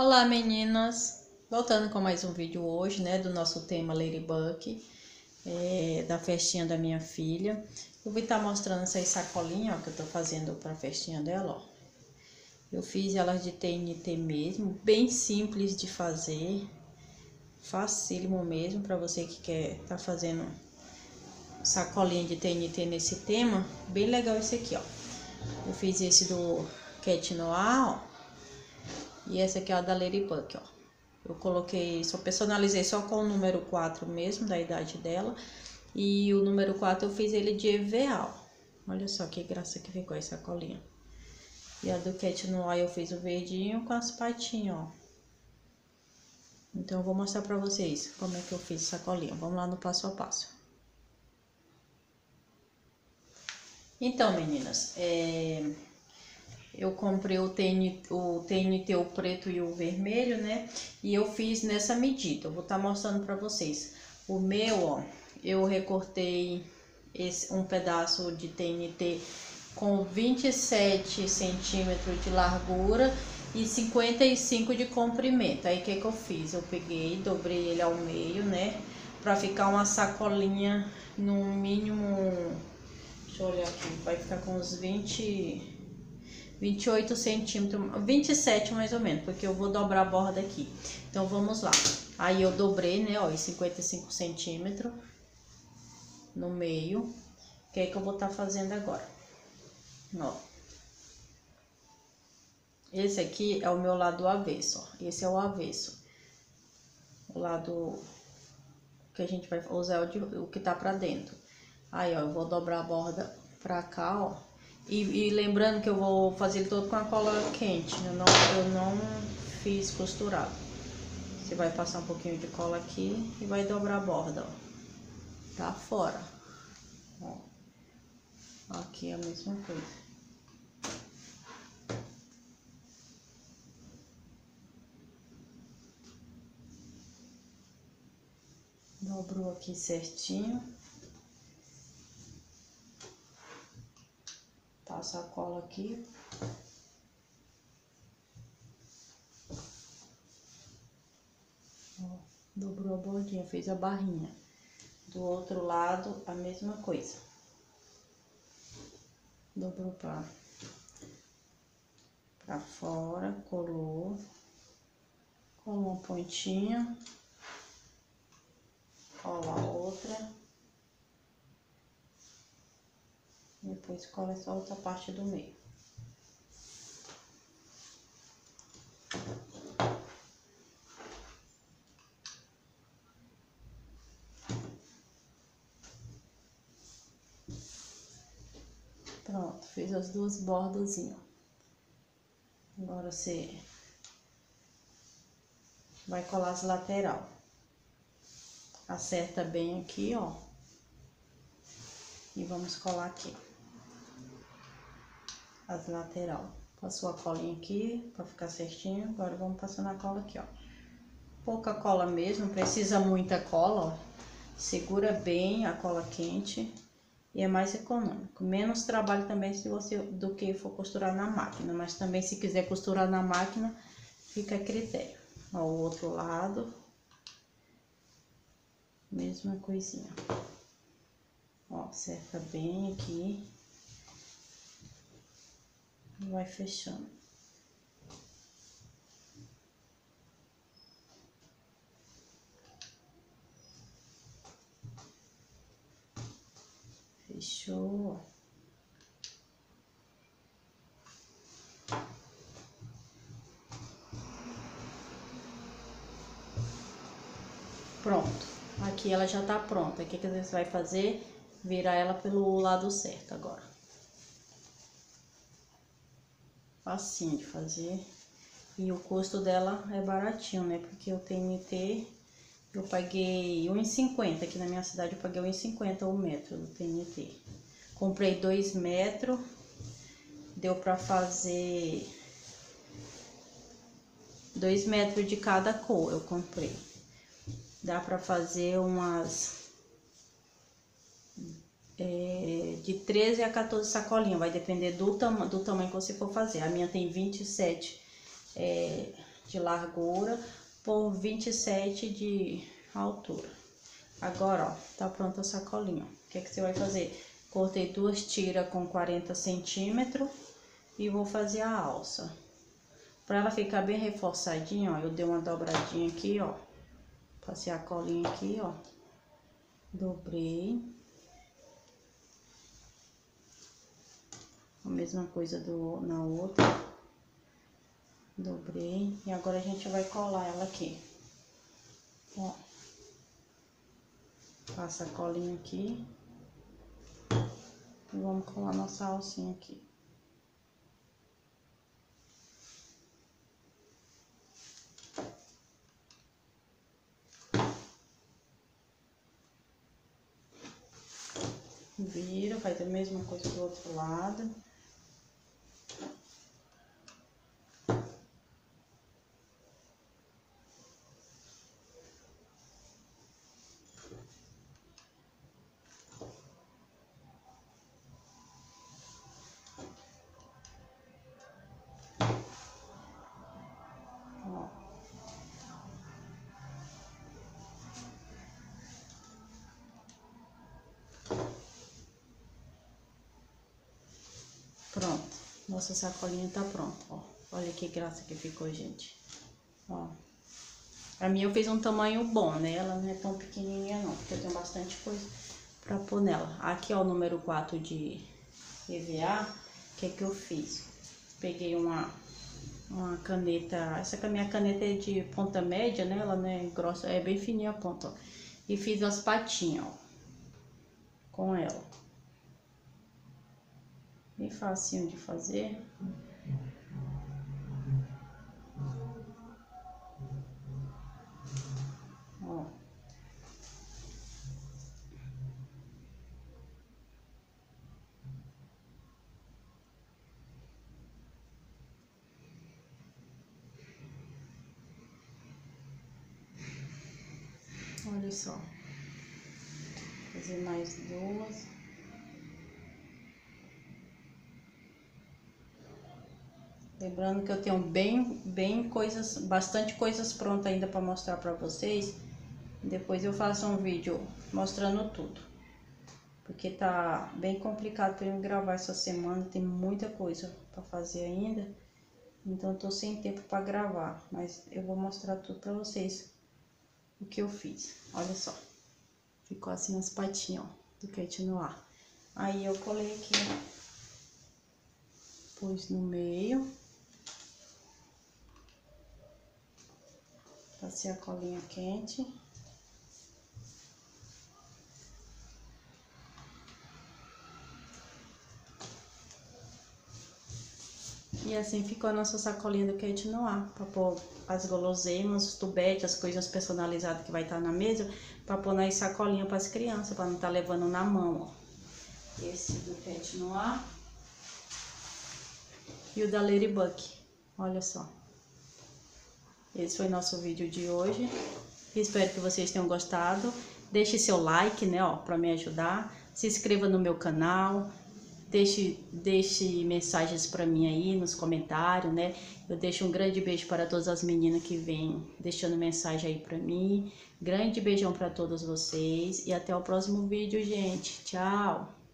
Olá meninas, voltando com mais um vídeo hoje, né, do nosso tema Ladybug, da festinha da minha filha. Eu vou estar mostrando essas sacolinhas, ó, que eu tô fazendo pra festinha dela, ó. Eu fiz elas de TNT mesmo, bem simples de fazer, facílimo mesmo, pra você que quer tá fazendo sacolinha de TNT nesse tema. Bem legal esse aqui, ó. Eu fiz esse do Cat Noir, ó. E essa aqui é a da Ladybug, ó. Eu coloquei, só personalizei só com o número 4 mesmo, da idade dela. E o número 4 eu fiz ele de EVA, ó. Olha só que graça que ficou essa sacolinha. E a do Cat Noir eu fiz o verdinho com as patinhas, ó. Então eu vou mostrar pra vocês como é que eu fiz essa sacolinha. Vamos lá no passo a passo. Então, meninas, eu comprei o TNT, o preto e o vermelho, né? E eu fiz nessa medida. Eu vou estar mostrando pra vocês. O meu, ó, eu recortei um pedaço de TNT com 27 centímetros de largura e 55 de comprimento. Aí, o que eu fiz? Eu peguei, dobrei ele ao meio, né? Pra ficar uma sacolinha no mínimo... Deixa eu olhar aqui. Vai ficar com uns 28 centímetros, 27 mais ou menos, porque eu vou dobrar a borda aqui. Então, vamos lá. Aí, eu dobrei, né, ó, em 55 centímetros no meio. O que é que eu vou estar fazendo agora? Ó. Esse aqui é o meu lado avesso, ó. Esse é o avesso. O lado que a gente vai usar o que tá pra dentro. Aí, ó, eu vou dobrar a borda pra cá, ó. E lembrando que eu vou fazer ele todo com a cola quente. Eu não fiz costurado. Você vai passar um pouquinho de cola aqui e vai dobrar a borda, ó. Tá fora. Ó. Aqui é a mesma coisa. Dobrou aqui certinho. Passa a cola aqui. Ó, dobrou a bordinha, fez a barrinha. Do outro lado, a mesma coisa. Dobrou pra fora, colou uma pontinha, cola a outra, depois cola essa outra parte do meio. Pronto, fiz as duas bordazinhas. Agora você vai colar as lateral. Acerta bem aqui, ó. E vamos colar aqui, ó, as lateral. Passou a colinha aqui pra ficar certinho. Agora vamos passando a cola aqui, ó. Pouca cola mesmo, não precisa muita cola, ó. Segura bem a cola quente. E é mais econômico. Menos trabalho também do que for costurar na máquina. Mas também se quiser costurar na máquina, fica a critério. Ó, o outro lado. Mesma coisinha. Ó, acerta bem aqui. E vai fechando. Fechou. Pronto. Aqui ela já tá pronta. O que que você vai fazer? Virar ela pelo lado certo agora. Facinho de fazer. E o custo dela é baratinho, né? Porque o TNT eu paguei R$1,50. Aqui na minha cidade eu paguei R$1,50 o metro do TNT. Comprei 2 metros. Deu pra fazer 2 metros de cada cor eu comprei. Dá pra fazer umas de 13 a 14 sacolinhas, vai depender do tamanho que você for fazer. A minha tem 27 de largura por 27 de altura. Agora, ó, tá pronta a sacolinha. O que você vai fazer? Cortei 2 tiras com 40 centímetros e vou fazer a alça. Pra ela ficar bem reforçadinha, ó, eu dei uma dobradinha aqui, ó. Passei a colinha aqui, ó. Dobrei. A mesma coisa na outra. Dobrei. E agora a gente vai colar ela aqui. Ó. Passa a colinha aqui. E vamos colar nossa alcinha aqui. Vira, faz a mesma coisa do outro lado. Ó. Pronto, nossa sacolinha tá pronta, ó. Olha que graça que ficou, gente. Ó. A minha eu fiz um tamanho bom, né? Ela não é tão pequenininha não, porque eu tenho bastante coisa pra pôr nela. Aqui, ó, o número 4 de EVA, o que eu fiz? Peguei uma caneta, essa que a minha caneta é de ponta média, né? Ela não é grossa, é bem fininha a ponta, ó. E fiz as patinhas, ó, com ela. Bem facinho de fazer. Ó. Olha só. Vou fazer mais 2. Lembrando que eu tenho bastante coisas prontas ainda para mostrar para vocês. Depois eu faço um vídeo mostrando tudo. Porque tá bem complicado para eu gravar essa semana, tem muita coisa para fazer ainda. Então eu tô sem tempo para gravar, mas eu vou mostrar tudo para vocês o que eu fiz. Olha só. Ficou assim as patinhas, ó, do Kate Noir. Aí eu colei aqui, pus no meio. Passei a colinha quente. E assim ficou a nossa sacolinha do Kate Noir, para pôr as guloseimas, os tubetes, as coisas personalizadas que vai estar na mesa, para pôr nas sacolinhas para as crianças, para não estar levando na mão, ó. Esse do Kate Noir e o da Ladybug, olha só. Esse foi nosso vídeo de hoje. Espero que vocês tenham gostado. Deixe seu like, né, ó, para me ajudar. Se inscreva no meu canal. Deixe mensagens para mim aí nos comentários, né? Eu deixo um grande beijo para todas as meninas que vêm deixando mensagem aí para mim. Grande beijão para todos vocês e até o próximo vídeo, gente. Tchau!